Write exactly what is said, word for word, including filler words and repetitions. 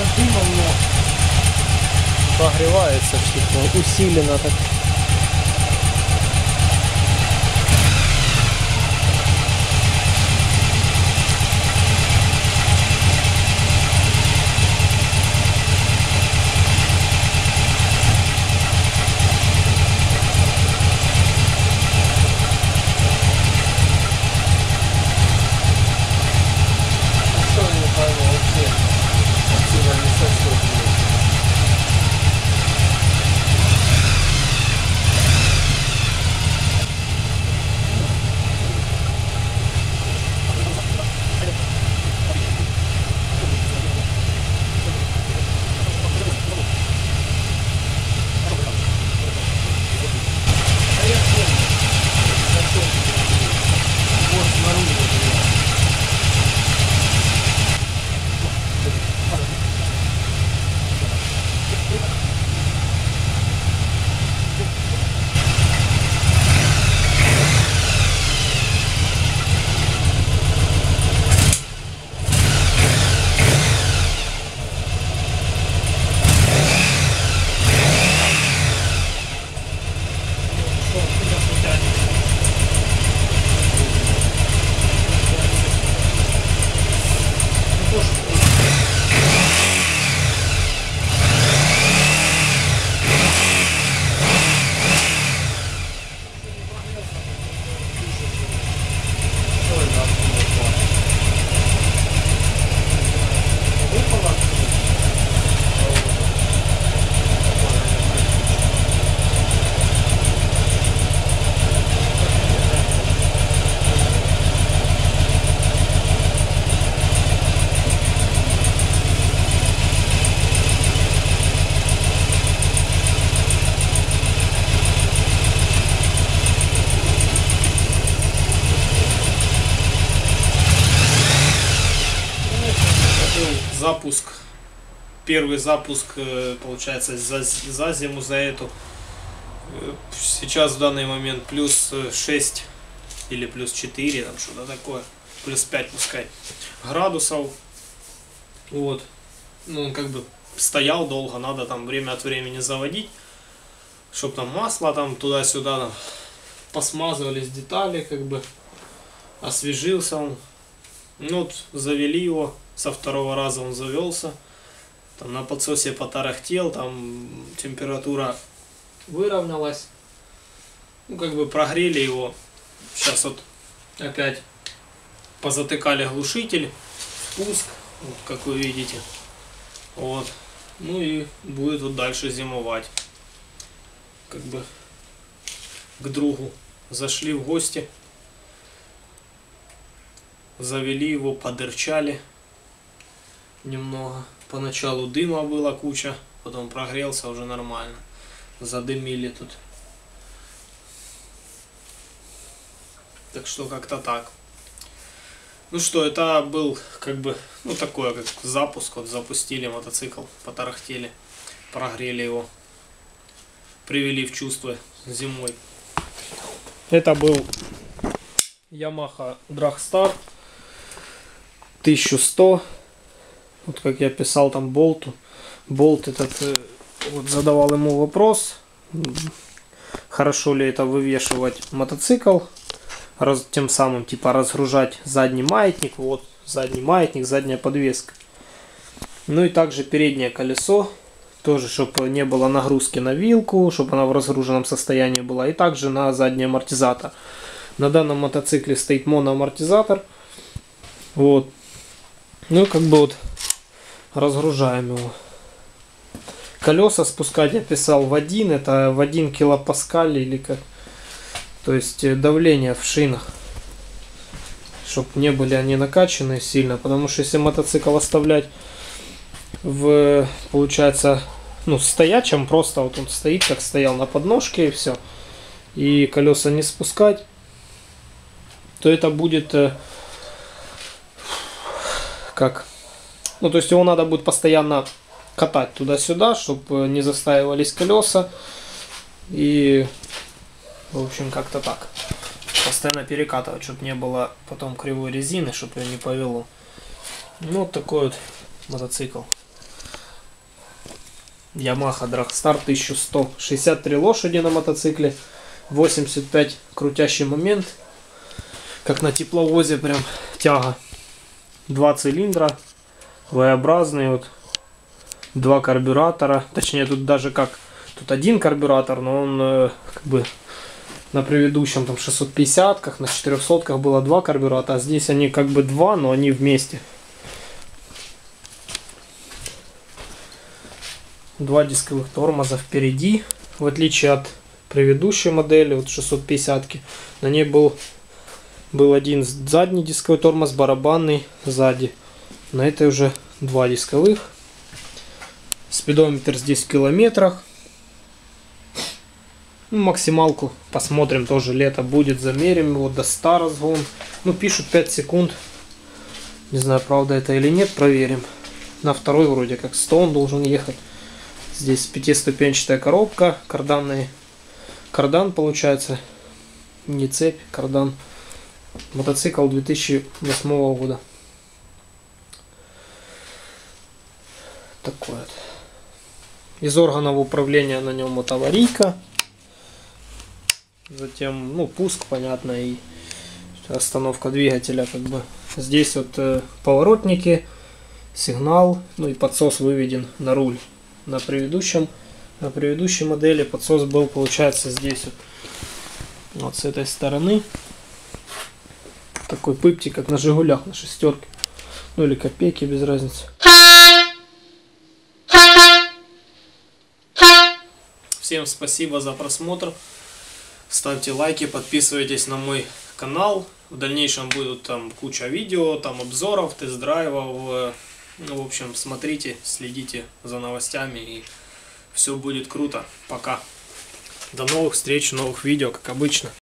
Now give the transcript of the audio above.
дымом, но прогревается что-то усиленно так. Запуск, первый запуск, получается, за, за зиму, за эту. Сейчас в данный момент плюс шесть или плюс четыре, там что-то такое, плюс пять пускай градусов. Вот, ну он как бы стоял долго, надо там время от времени заводить, чтобы там масло там туда-сюда там посмазывались детали, как бы освежился он. Ну вот завели его. Со второго раза он завелся, там на подсосе потарахтел, там температура выровнялась, ну как бы прогрели его. Сейчас вот опять позатыкали глушитель, спуск, вот, как вы видите, вот, ну и будет вот дальше зимовать. Как бы к другу зашли в гости, завели его, подырчали немного. Поначалу дыма было куча, потом прогрелся уже нормально. Задымили тут. Так что как-то так. Ну что, это был как бы, ну такое, как запуск. Вот запустили мотоцикл, потарахтели, прогрели его, привели в чувство зимой. Это был Yamaha Dragstar тысяча сто. Вот как я писал там болту. Болт этот, вот задавал ему вопрос, хорошо ли это вывешивать мотоцикл, раз, тем самым типа разгружать задний маятник. Вот задний маятник, задняя подвеска. Ну и также переднее колесо, тоже чтобы не было нагрузки на вилку, чтобы она в разгруженном состоянии была. И также на задний амортизатор. На данном мотоцикле стоит моноамортизатор. Вот. Ну как бы вот разгружаем его. Колеса спускать я писал в один, это в один килопаскаль или как. То есть давление в шинах, чтобы не были они накачаны сильно, потому что если мотоцикл оставлять в, получается, ну стоячем, просто вот он стоит как стоял на подножке и все, и колеса не спускать, то это будет как, ну то есть его надо будет постоянно катать туда-сюда, чтобы не застаивались колеса. И в общем как-то так. Постоянно перекатывать, чтобы не было потом кривой резины, чтобы ее не повело. Ну вот такой вот мотоцикл. Yamaha Dragstar тысяча сто. шестьдесят три лошади на мотоцикле. восемьдесят пять крутящий момент. Как на тепловозе прям тяга. Два цилиндра. V-образный вот. Два карбюратора. Точнее тут даже как... Тут один карбюратор, но он э, как бы на предыдущем там шестьсот пятидесятках, на четырехсотках было два карбюратора. А здесь они как бы два, но они вместе. Два дисковых тормоза впереди, в отличие от предыдущей модели, вот шестьсот пятидесятки, на ней был, был один задний дисковый тормоз, барабанный сзади. На этой уже два дисковых. Спидометр здесь в километрах. Ну, максималку посмотрим, тоже лето будет, замерим его до ста разгон. Ну, пишут пять секунд. Не знаю, правда это или нет, проверим. На второй вроде как сто он должен ехать. Здесь пятиступенчатая коробка, карданный кардан получается, не цепь, кардан. Мотоцикл две тысячи восьмого года. Такой вот. Из органов управления на нем вот аварийка. Затем, ну, пуск, понятно, и остановка двигателя, как бы. Здесь вот э, поворотники, сигнал, ну и подсос выведен на руль. На предыдущем, на предыдущей модели подсос был, получается, здесь вот, вот с этой стороны. Такой пыптик, как на Жигулях, на шестерке. Ну или копейки, без разницы. Всем спасибо за просмотр. Ставьте лайки, подписывайтесь на мой канал. В дальнейшем будут там куча видео, там обзоров, тест-драйвов. Ну, в общем, смотрите, следите за новостями, и все будет круто. Пока. До новых встреч, новых видео, как обычно.